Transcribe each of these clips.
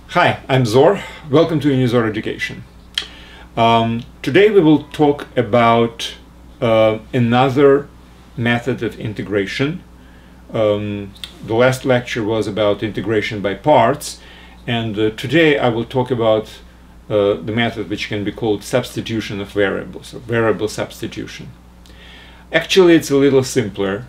Hi, I'm Zor. Welcome to Unizor Education. Today we will talk about another method of integration. The last lecture was about integration by parts, and today I will talk about the method which can be called substitution of variables, or variable substitution. Actually, it's a little simpler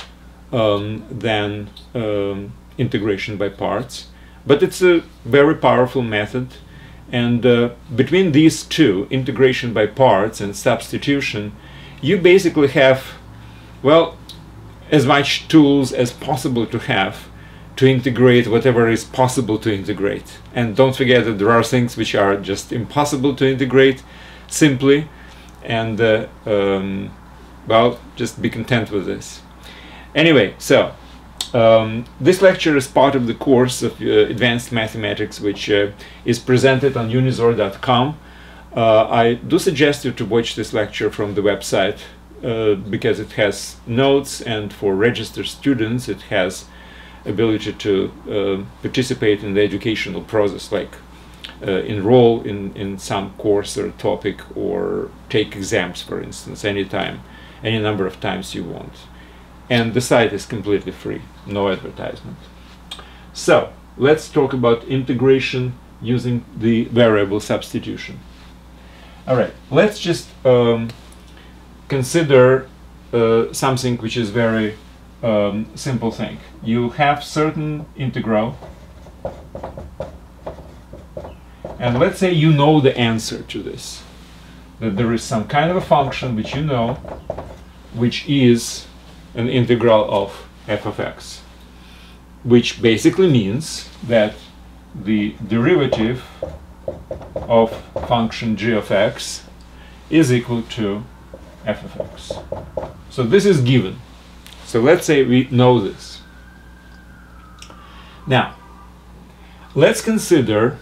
than integration by parts, but it's a very powerful method, and between these two, integration by parts and substitution, you basically have, well, as much tools as possible to have to integrate whatever is possible to integrate. And don't forget that there are things which are just impossible to integrate simply, and well, just be content with this. Anyway, so this lecture is part of the course of Advanced Mathematics, which is presented on unizor.com. I do suggest you to watch this lecture from the website because it has notes, and for registered students it has ability to participate in the educational process, like enroll in some course or topic, or take exams, for instance, anytime, any number of times you want. And the site is completely free, no advertisement. So let's talk about integration using the variable substitution. All right, let's just consider something which is very simple thing. You have certain integral, and let's say you know the answer to this, that there is some kind of a function which you know, which is an integral of f of x, which basically means that the derivative of function g of x is equal to f of x. So this is given. So let's say we know this. Now, let's consider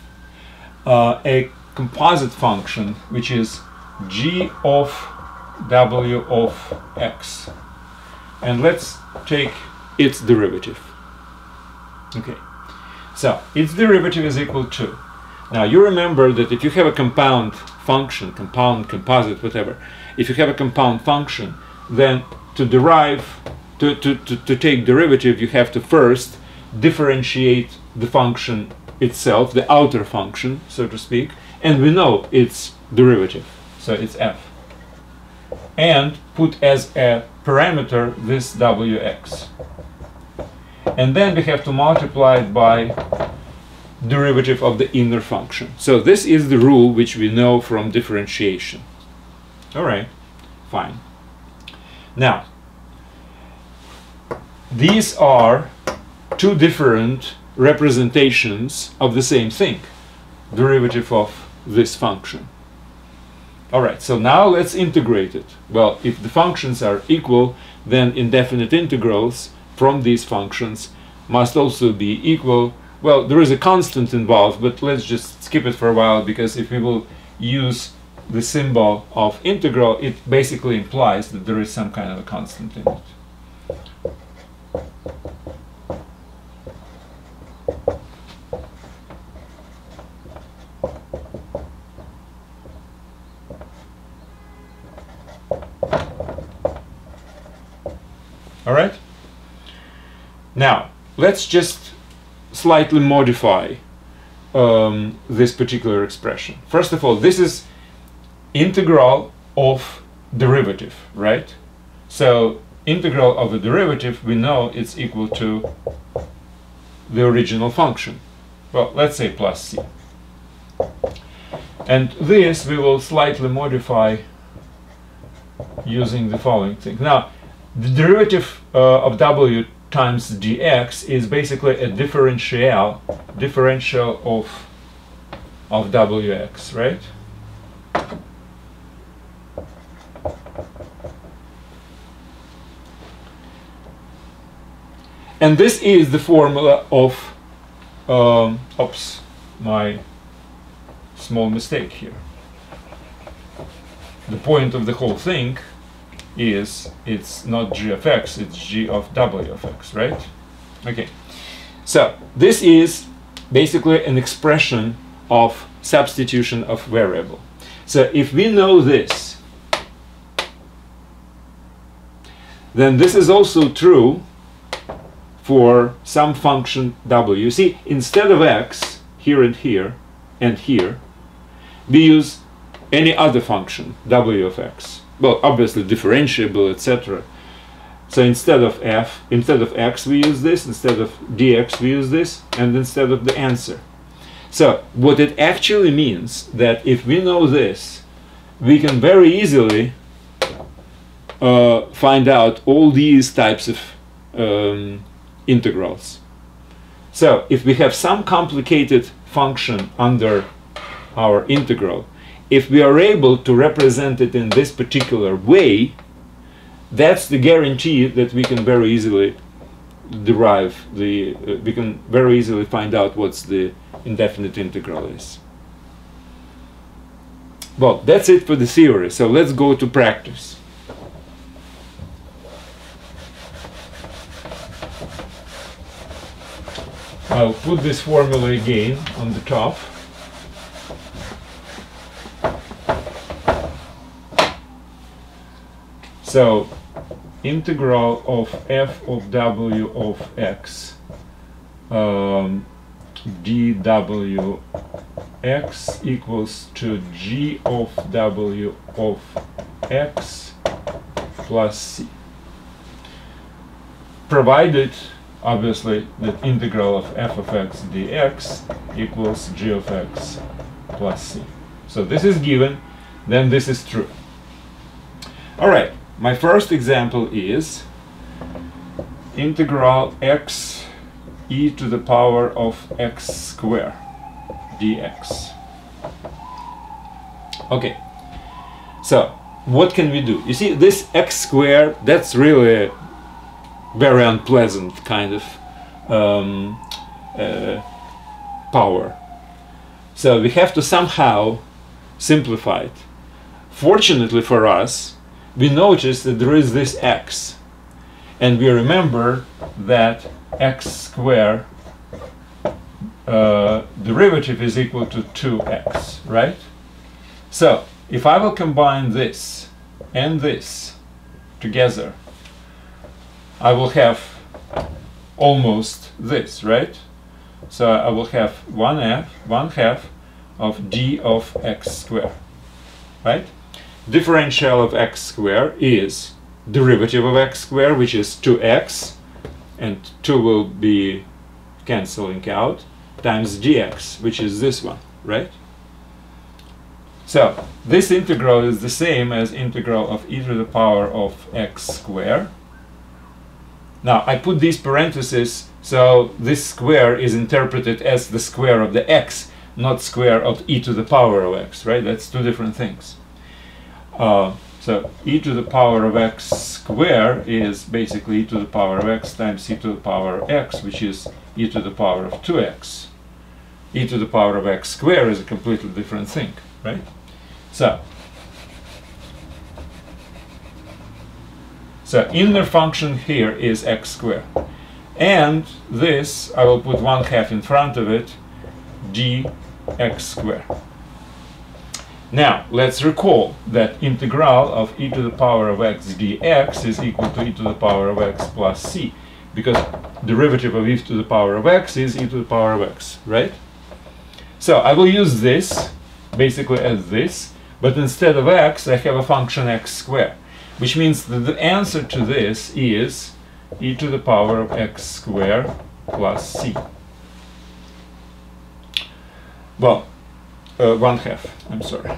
a composite function which is g of w of x. And let's take its derivative. Okay, so its derivative is equal to, now you remember that if you have a compound function, composite, whatever, if you have a compound function, then to take derivative, you have to first differentiate the function itself, the outer function, so to speak, and we know its derivative, so it's f, and put as a parameter this wx, and then we have to multiply it by derivative of the inner function. So this is the rule which we know from differentiation. All right, fine. Now, these are two different representations of the same thing, derivative of this function. All right, so now let's integrate it. Well, if the functions are equal, then indefinite integrals from these functions must also be equal. Well, there is a constant involved, but let's just skip it for a while, because if we will use the symbol of integral, it basically implies that there is some kind of a constant in it. All right? Now, let's just slightly modify this particular expression. First of all, this is integral of derivative, right? So integral of a derivative, we know it's equal to the original function. Well, let's say plus c. And this we will slightly modify using the following thing. Now, the derivative of w times dx is basically a differential of wx, right? And this is the formula of oops, my small mistake here. The point of the whole thing is it's not g of x, it's g of w of x, right? Okay, so this is basically an expression of substitution of variable. So if we know this, then this is also true for some function w. You see, instead of x, here and here, and here, we use any other function, w of x. Well, obviously differentiable, etc. So instead of x we use this, instead of dx we use this, and instead of the answer. So what it actually means that if we know this, we can very easily find out all these types of integrals. So if we have some complicated function under our integral, if we are able to represent it in this particular way, that's the guarantee that we can very easily derive the we can very easily find out what's the indefinite integral is. Well, that's it for the theory, so let's go to practice. I'll put this formula again on the top. So integral of f of w of x dw x equals to g of w of x plus c, provided obviously that integral of f of x dx equals g of x plus c. So this is given, then this is true. All right, my first example is integral x e to the power of x squared dx. Okay, so what can we do? You see, this x squared, that's really a very unpleasant kind of power. So we have to somehow simplify it. Fortunately for us, we notice that there is this x, and we remember that x squared derivative is equal to 2x, right? So if I will combine this and this together, I will have almost this, right? So I will have 1/2 of d of x squared, right? Differential of x squared is derivative of x squared, which is 2x, and 2 will be cancelling out, times dx, which is this one, right? So this integral is the same as integral of e to the power of x squared. Now I put these parentheses, so this square is interpreted as the square of the x, not square of e to the power of x, right? That's two different things. So e to the power of x squared is basically e to the power of x times e to the power of x, which is e to the power of 2x. E to the power of x squared is a completely different thing, right? So inner function here is x squared, and this I will put 1/2 in front of it, dx squared. Now let's recall that integral of e to the power of x dx is equal to e to the power of x plus c, because derivative of e to the power of x is e to the power of x, right? So I will use this basically as this, but instead of x I have a function x squared, which means that the answer to this is e to the power of x squared plus c. Well, 1/2, I'm sorry.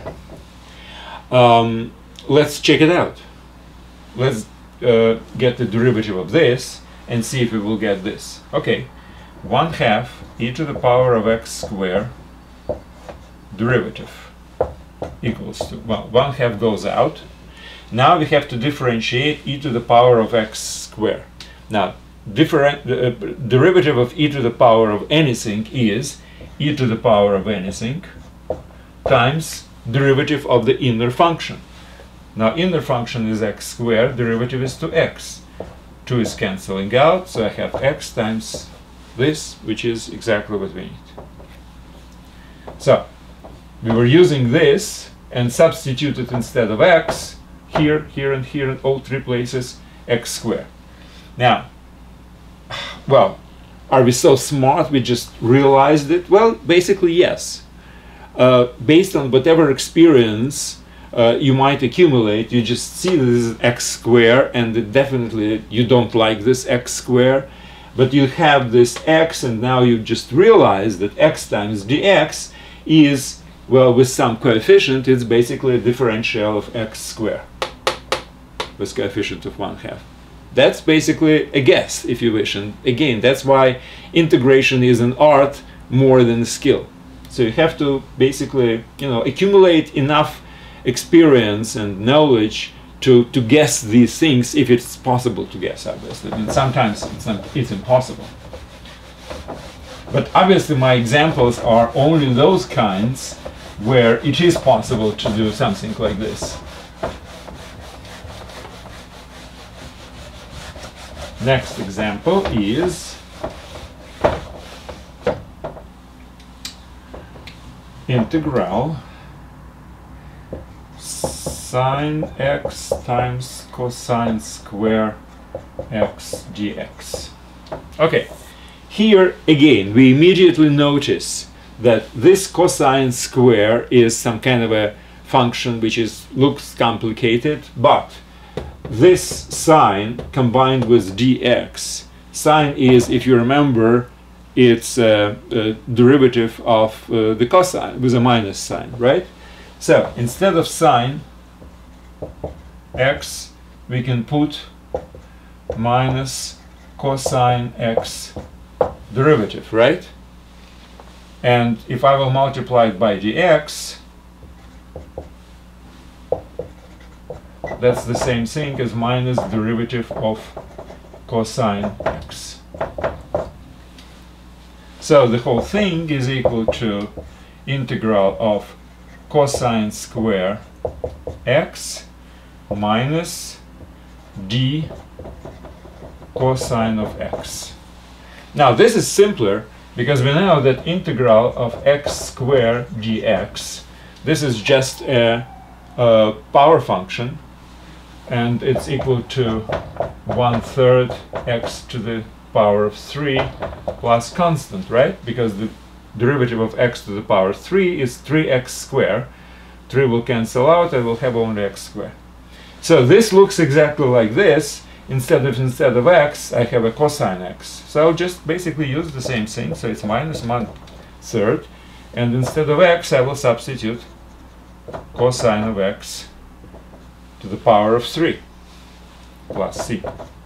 Let's check it out. Let's get the derivative of this and see if we will get this. Okay, 1/2 e to the power of x squared derivative equals to, well, 1/2 goes out. Now we have to differentiate e to the power of x squared. Now, derivative of e to the power of anything is e to the power of anything times derivative of the inner function. Now inner function is x squared, derivative is 2x. 2 is cancelling out, so I have x times this, which is exactly what we need. So we were using this and substituted instead of x here, here, and here in all three places x squared. Now, well, are we so smart we just realized it? Well, basically yes. Based on whatever experience you might accumulate, you just see this is x squared, and definitely you don't like this x squared, but you have this x, and now you just realize that x times dx is, well, with some coefficient, it's basically a differential of x squared with coefficient of 1/2. That's basically a guess, if you wish, and again, that's why integration is an art more than a skill. So you have to basically, accumulate enough experience and knowledge to guess these things, if it's possible to guess, obviously. And sometimes it's impossible. But obviously my examples are only those kinds where it is possible to do something like this. Next example is integral sine x times cosine square x dx. Okay, here again we immediately notice that this cosine square is some kind of a function which looks complicated, but this sine combined with dx, sine is, if you remember, it's a derivative of the cosine with a minus sign, right? So instead of sine x, we can put minus cosine x derivative, right? And if I will multiply it by dx, that's the same thing as minus derivative of cosine x. So the whole thing is equal to integral of cosine square x minus d cosine of x. Now this is simpler because we know that integral of x squared dx, this is just a power function, and it's equal to 1/3 x to the power of 3 plus constant, right? Because the derivative of x to the power 3 is 3x squared. 3 will cancel out, I will have only x squared. So this looks exactly like this. Instead of x, I have a cosine x. So I'll just basically use the same thing. So it's minus 1/3. And instead of x, I will substitute cosine of x to the power of 3 plus c.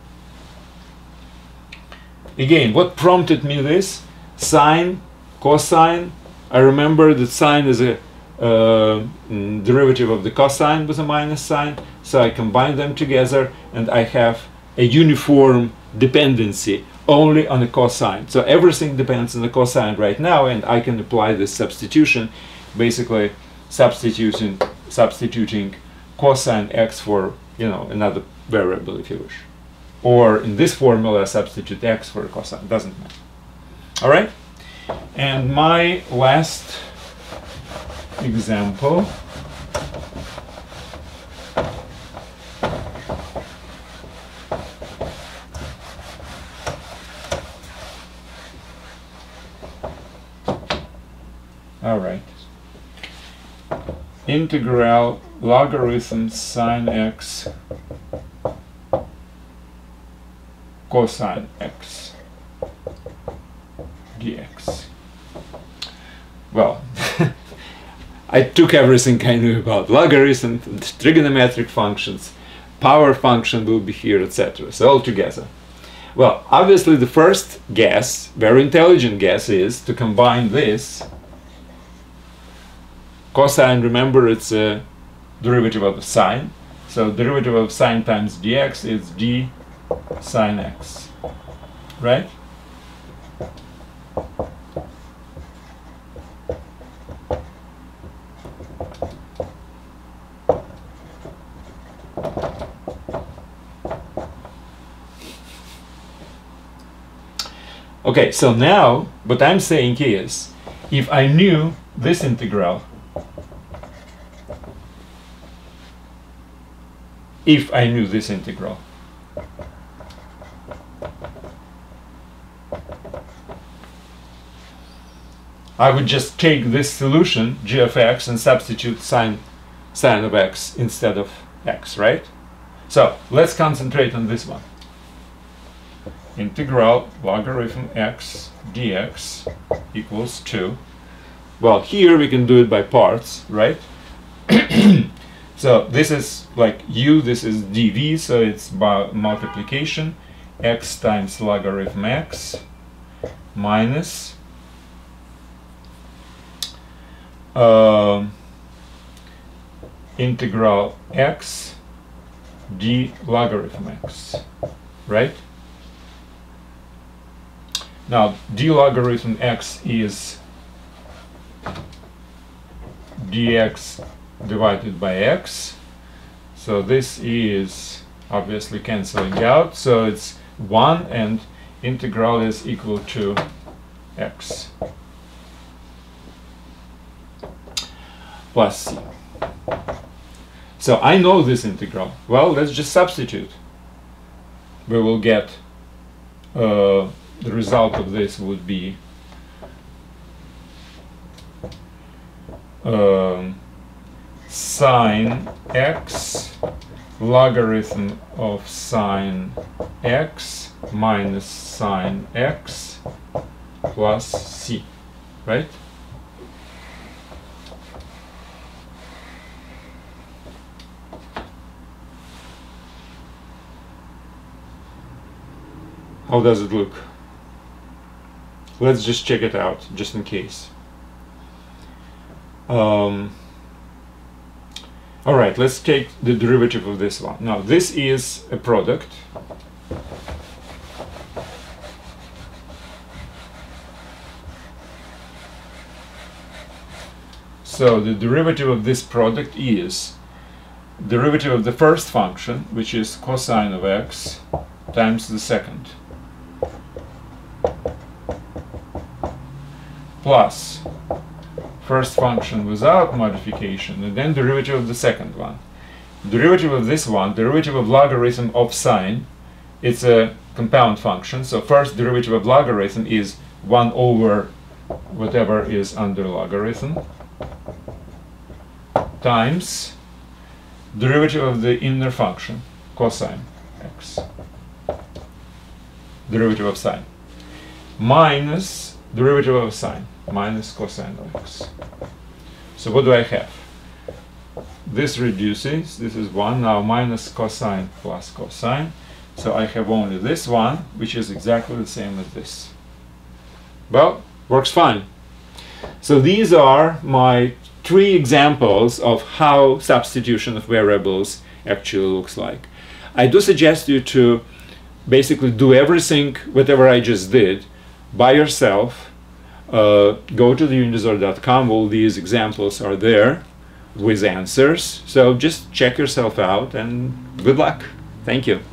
Again, what prompted me this? Sine, cosine. I remember that sine is a derivative of the cosine with a minus sign, so I combine them together and I have a uniform dependency only on the cosine. So everything depends on the cosine right now, and I can apply this substitution, basically substituting cosine x for another variable, if you wish. Or in this formula, substitute x for cosine, doesn't matter. All right? And my last example all right, integral logarithm sine x cosine x dx. Well, I took everything I knew about logarithm, trigonometric functions, power function will be here, etc. So all together. Well, obviously the first guess, very intelligent guess, is to combine this. Cosine, remember, it's a derivative of the sine. So derivative of sine times dx is d sine x, right? Okay, so now what I'm saying is, if I knew this integral, I would just take this solution, g of x, and substitute sine of x instead of x, right? So let's concentrate on this one. Integral logarithm x dx equals 2. Well, here we can do it by parts, right? So this is like u, this is dv, so it's by multiplication, x times logarithm x minus integral x d logarithm x, right? Now d logarithm x is dx divided by x, so this is obviously cancelling out, so it's 1 and integral is equal to x plus c. So I know this integral. Well, let's just substitute. We will get the result of this would be sine x logarithm of sine x minus sine x plus c, right? How does it look? Let's just check it out, just in case. Alright, let's take the derivative of this one. Now, this is a product. So the derivative of this product is derivative of the first function, which is cosine of x, times the second, plus first function without modification, and then derivative of the second one. Derivative of this one, derivative of logarithm of sine, it's a compound function, so first derivative of logarithm is 1 over whatever is under logarithm, times derivative of the inner function, cosine x, derivative of sine, minus derivative of sine, minus cosine of x. So what do I have? This reduces, this is 1, now minus cosine plus cosine. So I have only this one, which is exactly the same as this. Well, works fine. So these are my 3 examples of how substitution of variables actually looks like. I do suggest you to basically do everything, whatever I just did, by yourself. Go to the unizor.com, all these examples are there with answers, so just check yourself out and good luck. Thank you.